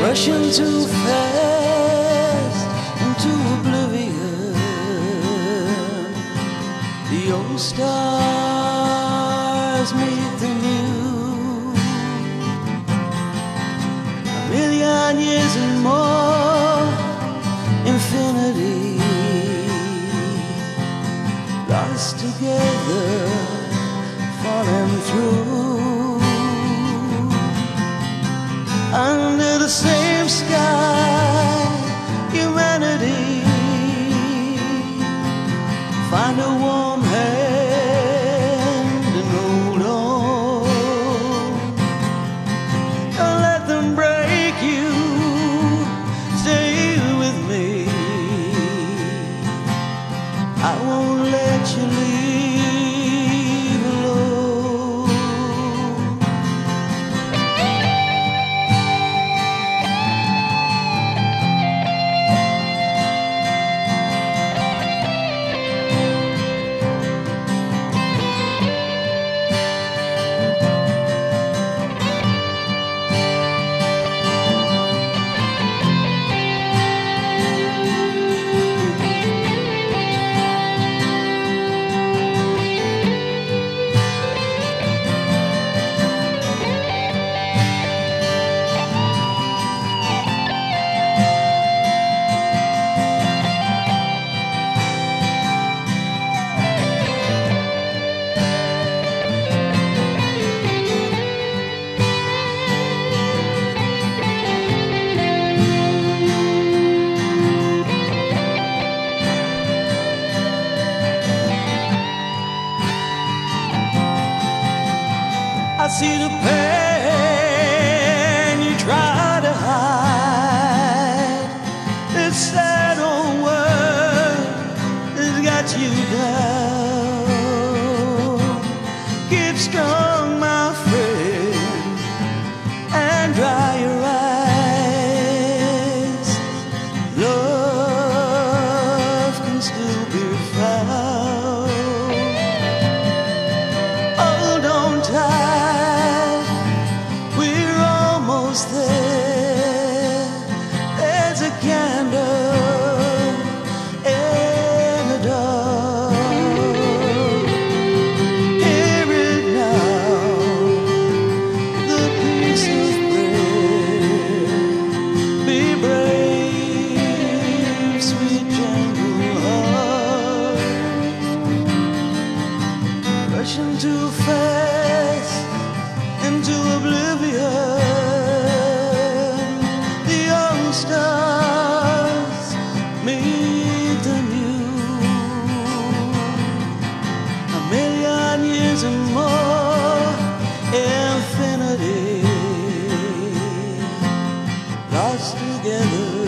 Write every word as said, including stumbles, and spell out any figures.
rushing too fast into oblivion. The old stars meet the new. A million years and more, infinity, lost together, falling through. Under the same sky, humanity, find a warm hand and hold on. Don't let them break you, stay with me. I won't let you leave alone. I see the pain you try to hide. This sad old world has got you down. Keep strong, my friend, and dry your eyes. Love can still be found. Hold on tight, we're almost there. There's a candle in the dark. Hear it now, the peace of prayer. Be brave, sweet gentle heart. Rushing too fast into oblivion. The old stars meet the new. A million years and more, infinity, lost together.